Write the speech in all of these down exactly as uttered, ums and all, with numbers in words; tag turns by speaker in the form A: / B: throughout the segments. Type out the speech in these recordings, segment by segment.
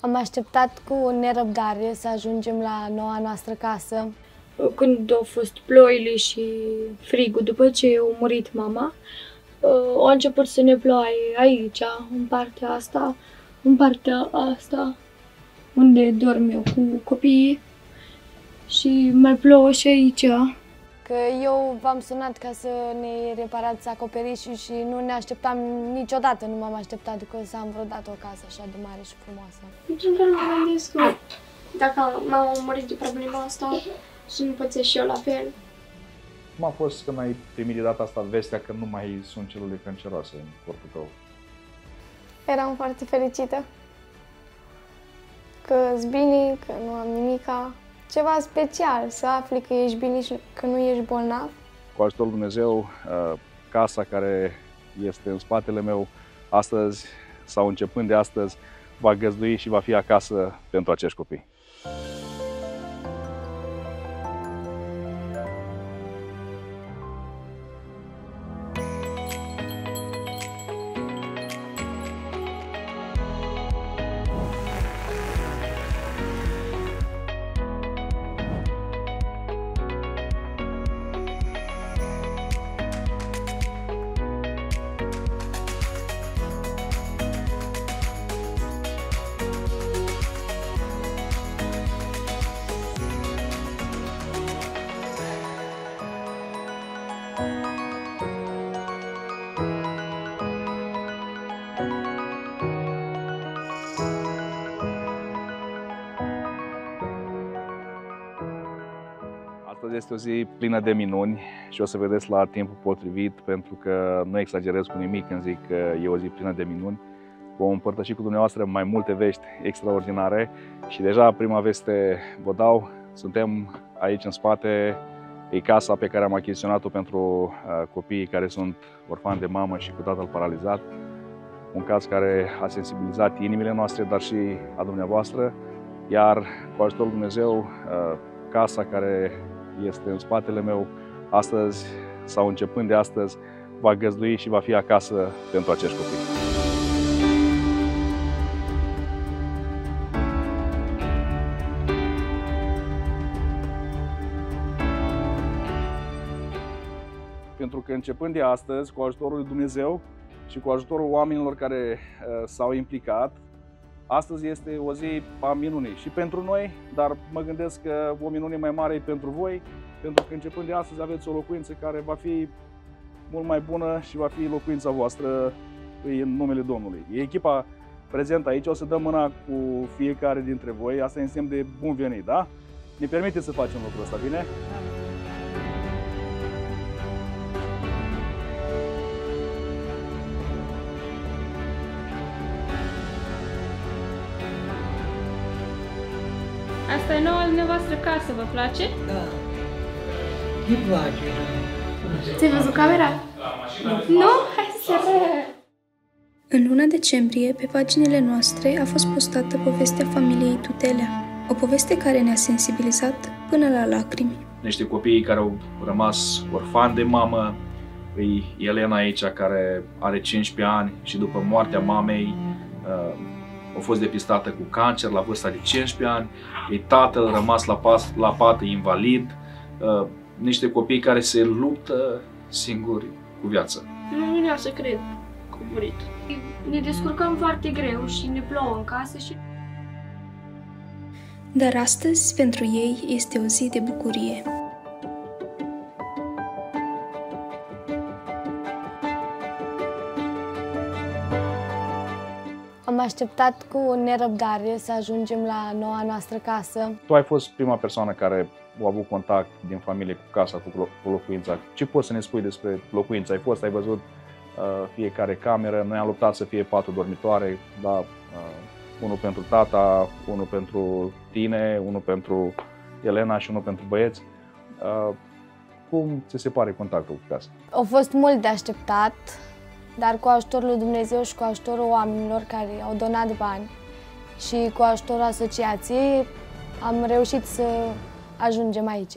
A: Am așteptat cu nerăbdare să ajungem la noua noastră casă.
B: Când au fost ploile și frigul după ce a murit mama, au început să ne ploaie aici, în partea asta, în partea asta, unde dorm eu cu copiii, și mai plouă și aici.
A: Că eu v-am sunat ca să ne reparați acoperișul și nu ne așteptam niciodată, nu m-am așteptat că să am vreodată o casă așa de mare și frumoasă.
C: Niciun fel nu mă gândesc că dacă m-am murit de problema asta, să nu pățesc și eu la fel.
D: Cum a fost când ai primit de data asta vestea că nu mai sunt celule canceroase în corpul tău?
C: Eram foarte fericită că-s bine, că nu am nimica. Ceva special, să afli că ești bine și că nu ești bolnav.
D: Cu ajutorul Lui Dumnezeu, casa care este în spatele meu astăzi sau începând de astăzi va găzdui și va fi acasă pentru acești copii. Astăzi este o zi plină de minuni și o să vedeți la timpul potrivit, pentru că nu exagerez cu nimic când zic că e o zi plină de minuni. Vom împărtăși cu dumneavoastră mai multe vești extraordinare și deja prima veste vă dau. Suntem aici în spate, e casa pe care am achiziționat-o pentru copiii care sunt orfani de mamă și cu tatăl paralizat. Un caz care a sensibilizat inimile noastre, dar și a dumneavoastră, iar cu ajutorul Lui Dumnezeu, casa care este în spatele meu astăzi sau începând de astăzi va găzdui și va fi acasă pentru acești copii. Pentru că începând de astăzi, cu ajutorul Lui Dumnezeu și cu ajutorul oamenilor care uh, s-au implicat, astăzi este o zi a minunii și pentru noi, dar mă gândesc că o minune mai mare e pentru voi, pentru că începând de astăzi aveți o locuință care va fi mult mai bună și va fi locuința voastră în numele Domnului. E echipa prezentă aici, o să dăm mâna cu fiecare dintre voi, asta e în semn de bun venit, da? Ne permiteți să facem lucrul ăsta, bine?
C: Asta e noua dumneavoastră casă, vă place?
E: Da. Îmi place.
C: Ți-ai văzut camera? Nu? Hai să re...
F: În luna decembrie, pe paginile noastre, a fost postată povestea familiei Tutelea. O poveste care ne-a sensibilizat până la lacrimi.
D: Niște copii care au rămas orfani de mamă, e Elena aici care are cincisprezece ani și după moartea mamei a fost depistată cu cancer la vârsta de cincisprezece ani, e tatăl rămas la, pas, la pată invalid, uh, niște copii care se luptă singuri cu viața.
C: Nu vreau să cred că a murit. Ne descurcăm foarte greu și ne plouă în casă și...
F: Dar astăzi, pentru ei, este o zi de bucurie.
A: Am așteptat cu nerăbdare să ajungem la noua noastră casă.
D: Tu ai fost prima persoană care a avut contact din familie cu casa, cu locuința. Ce poți să ne spui despre locuința? Ai fost, ai văzut uh, fiecare cameră, noi am luptat să fie patru dormitoare, da, uh, unul pentru tata, unul pentru tine, unul pentru Elena și unul pentru băieți. Uh, cum ți se pare contactul cu casa?
A: A fost mult de așteptat, dar cu ajutorul lui Dumnezeu și cu ajutorul oamenilor care au donat bani și cu ajutorul asociației am reușit să ajungem aici.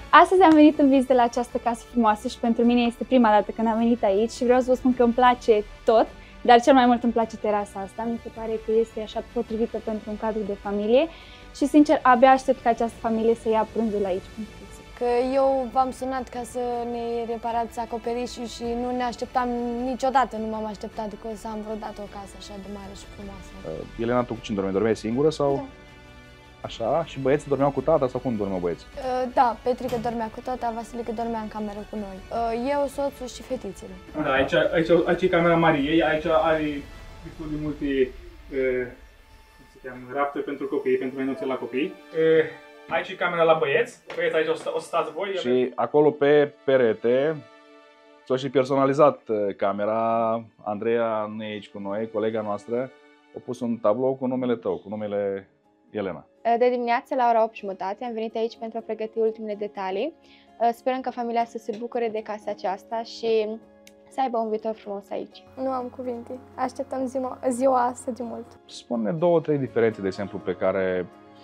G: Astăzi am venit în vizită la această casă frumoasă și pentru mine este prima dată când am venit aici și vreau să vă spun că îmi place tot, dar cel mai mult îmi place terasa asta. Mi se pare că este așa potrivită pentru un cadru de familie și sincer abia aștept ca această familie să ia prânzul aici.
A: Că eu v-am sunat ca să ne reparați acoperișul și nu ne așteptam niciodată, nu m-am așteptat că o să am vreodată o casă așa de mare și frumoasă.
D: Uh, Elena, tu cu cine dormeai? Dormeai singură sau? Da. Așa? Și băieții dormeau cu tata sau cum dormeau băieții?
A: Uh, da, Petrica dormea cu tata, Vasilica dormea în cameră cu noi. Uh, eu, soțul și fetițele.
H: Da, aici, aici, aici e camera Mariei, aici are destul de multe uh, cum se cheamă, rafturi pentru copii, pentru menuțe la copii. Uh, aici e camera la băieți, băieți aici o să, o să stați voi.
D: Și avem... acolo pe perete s-a și personalizat camera. Andreea nu e aici cu noi, colega noastră, a pus un tablou cu numele tău, cu numele Elena.
I: De dimineață, la ora opt și jumătate, am venit aici pentru a pregăti ultimele detalii. Sperăm ca familia să se bucure de casa aceasta și să aibă un viitor frumos aici.
C: Nu am cuvinte. Așteptăm ziua, ziua asta de mult.
D: Spune două, trei diferențe, de exemplu, pe care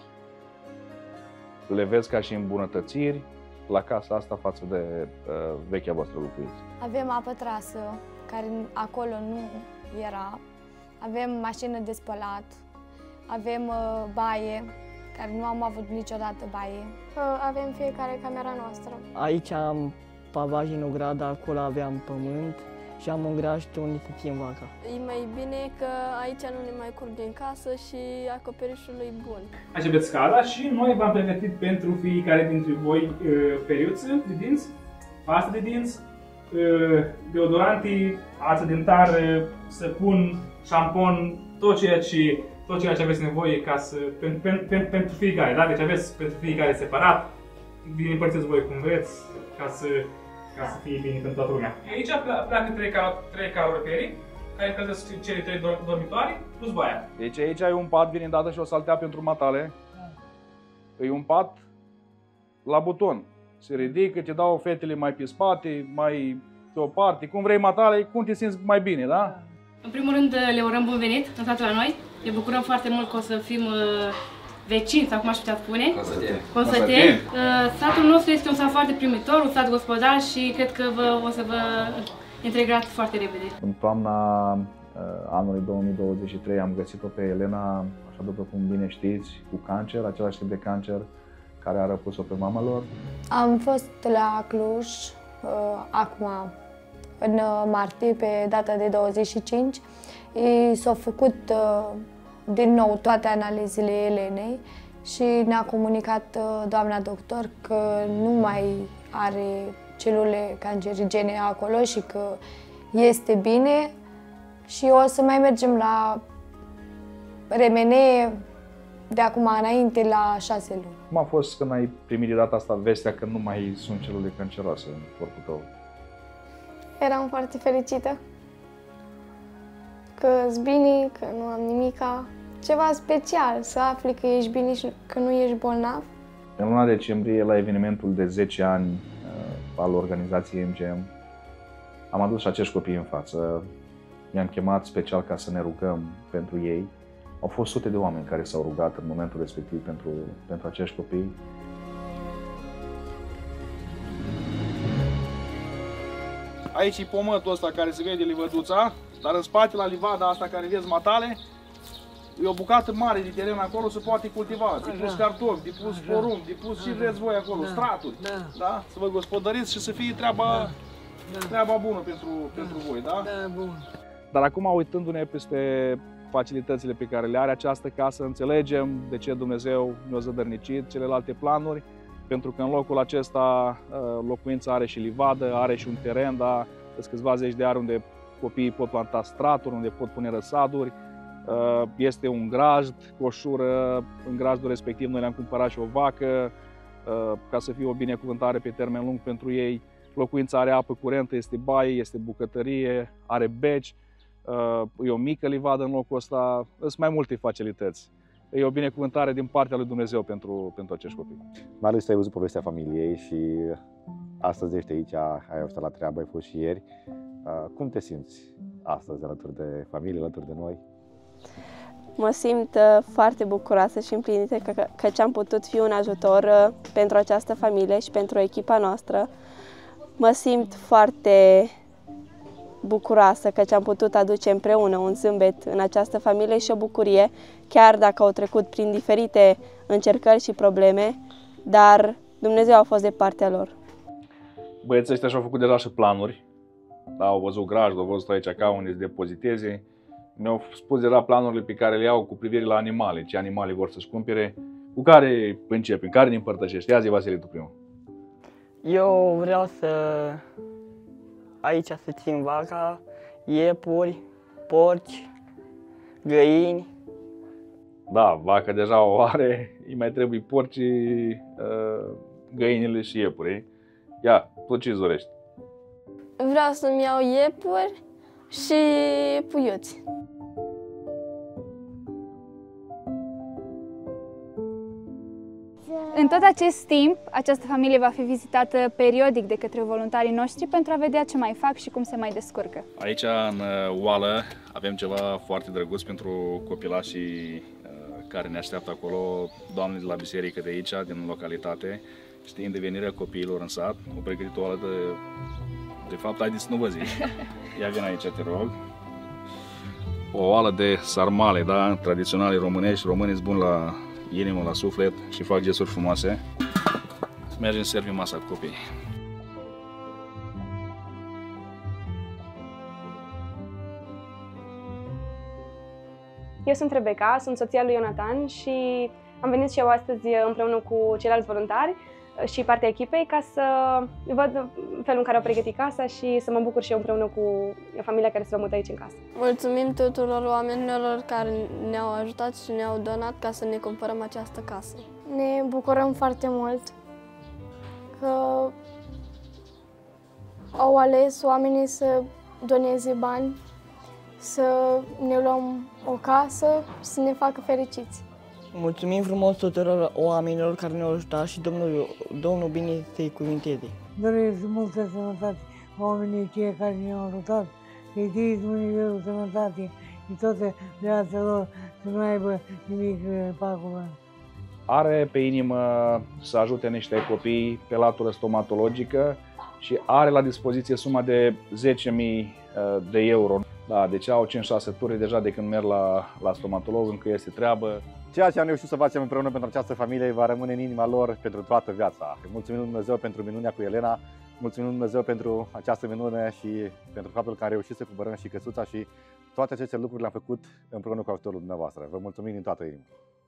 D: le vezi ca și îmbunătățiri la casa asta față de uh, vechea voastră locuință.
A: Avem apă trasă, care acolo nu era. Avem mașină de spălat. Avem uh, baie, care nu am avut niciodată baie.
C: Avem fiecare camera noastră.
J: Aici am pavaj în ogradă, acolo aveam pământ și am un grajd unde să țin vaca.
K: E mai bine că aici nu ne mai curge în casă și acoperișul e bun.
H: Aici aveți scara și noi v-am pregătit pentru fiecare dintre voi uh, periuță de dinți, pastă de dinți, uh, deodorante, ață dentară, săpun, șampon, tot ceea ce tot ceea ce aveți nevoie ca să, pentru, pentru, pentru fiecare, da? Deci aveți pentru fiecare separat, bine împărțiți voi cum vreți, ca să, ca să fie bine pentru toată lumea. Aici pleacă trei, trei caloriferi, care încălzesc cele trei dormitoare, plus baia.
D: Deci aici ai un pat, vine îndată și o saltea pentru matale. E un pat la buton. Se ridică, te dau fetele mai pe spate, mai pe o parte, cum vrei matale, cum te simți mai bine, da?
L: În primul rând le urăm bun venit în satul la noi. Ne bucurăm foarte mult că o să fim uh, vecini, sau cum aș putea spune.
M: Consăteni.
L: Consăteni. Uh, satul nostru este un sat foarte primitor, un sat gospodar și cred că vă, o să vă integrați foarte repede.
D: În toamna uh, anului două mii douăzeci și trei am găsit-o pe Elena, așa după cum bine știți, cu cancer, același tip de cancer care a răpus-o pe mama lor.
A: Am fost la Cluj, uh, acum, în martie, pe data de douăzeci și cinci. S-au făcut uh, din nou toate analizele Elenei și ne-a comunicat uh, doamna doctor că nu mai are celule cancerigene acolo și că este bine și o să mai mergem la R M N de acum înainte la șase luni.
D: Cum a fost când ai primit de data asta vestea că nu mai sunt celule canceroase în corpul tău?
C: Eram foarte fericită că-s bine, că nu am nimica. Ceva special, să afli că ești bine și că nu ești bolnav.
D: În luna decembrie, la evenimentul de zece ani uh, al organizației M G M, am adus și acești copii în față. I-am chemat special ca să ne rugăm pentru ei. Au fost sute de oameni care s-au rugat în momentul respectiv pentru, pentru acești copii. Aici e pomătul ăsta care se vede livăduța, dar în spate, la livada asta care vezi matale, e o bucată mare de teren acolo, se poate cultiva. De pus cartofi, de pus porumb, de pus ce vreți voi acolo, da. Straturi. Da. Da? Să vă gospodăriți și să fie treaba, da. Da. treaba bună pentru, da. pentru voi. Da? Da, bun. Dar acum, uitându-ne peste facilitățile pe care le are această casă, înțelegem de ce Dumnezeu ne-a zădărnicit celelalte planuri, pentru că în locul acesta locuința are și livadă, are și un teren, dar sunt câțiva zeci de ani unde copiii pot planta straturi, unde pot pune răsaduri. Este un grajd cu o șură, în grajdul respectiv noi le-am cumpărat și o vacă ca să fie o binecuvântare pe termen lung pentru ei. Locuința are apă curentă, este baie, este bucătărie, are beci, e o mică livadă în locul ăsta, sunt mai multe facilități. E o binecuvântare din partea lui Dumnezeu pentru, pentru acești copii.
N: Marius, tu ai văzut povestea familiei și astăzi ești aici, ai ajutat la treabă, ai fost și ieri. Cum te simți astăzi alături de familie, alături de noi?
M: Mă simt uh, foarte bucuroasă și împlinită că, că ce am putut fi un ajutor uh, pentru această familie și pentru echipa noastră. Mă simt foarte bucuroasă că ce am putut aduce împreună un zâmbet în această familie și o bucurie, chiar dacă au trecut prin diferite încercări și probleme, dar Dumnezeu a fost de partea lor.
D: Băieții ăștia și-au făcut deja și planuri. Da, au văzut grajdul, au văzut aici ca unde se depoziteze. Mi-au spus deja planurile pe care le au cu privire la animale, ce animale vor să-și cumpere. Cu care începem? Care ne împărtășești? Ia zi, Vasile, tu primul.
J: Eu vreau să aici să țin vaca, iepuri, porci, găini.
D: Da, vaca deja o are, îi mai trebuie porcii, găinile și iepuri. Ia, tu ce-ți dorești?
K: Vreau să-mi iau iepuri și puiuți.
G: În tot acest timp, această familie va fi vizitată periodic de către voluntarii noștri pentru a vedea ce mai fac și cum se mai descurcă.
D: Aici, în oală, avem ceva foarte drăguț pentru copilașii care ne așteaptă acolo, doamne de la biserică de aici, din localitate, știind de venirea copiilor în sat. Au pregătit o oală de... De fapt, haideți să nu vă zic. Ia vin aici, te rog. O oală de sarmale, da? Tradiționale românești. Românii sunt buni la inimă, la suflet și fac gesturi frumoase. Mergem să servim masa cu copiii.
O: Eu sunt Rebecca, sunt soția lui Ionatan și am venit și eu astăzi împreună cu ceilalți voluntari și partea echipei ca să văd felul în care au pregătit casa și să mă bucur și eu împreună cu familia care se va muta aici în casă.
K: Mulțumim tuturor oamenilor care ne-au ajutat și ne-au donat ca să ne cumpărăm această casă.
A: Ne bucurăm foarte mult că au ales oamenii să doneze bani, să ne luăm o casă și să ne facă fericiți.
J: Mulțumim frumos tuturor oamenilor care ne-au ajutat și Domnul, Domnul bine să-i cuvinteze.
P: Doresc multă sănătate oamenii cei care ne-au ajutat, să-i dea Dumnezeu sănătate și toată viața lor să nu aibă nimic pagubă.
D: Are pe inimă să ajute niște copii pe latură stomatologică și are la dispoziție suma de zece mii de euro. Da, deci au cinci șase turi deja de când merg la, la stomatolog, încă este treabă.
N: Ceea ce am reușit să facem împreună pentru această familie va rămâne în inima lor pentru toată viața. Mulțumim lui Dumnezeu pentru minunea cu Elena, mulțumim lui Dumnezeu pentru această minune și pentru faptul că am reușit să cumpărăm și căsuța și toate aceste lucruri le-am făcut împreună cu ajutorul dumneavoastră. Vă mulțumim din toată inima.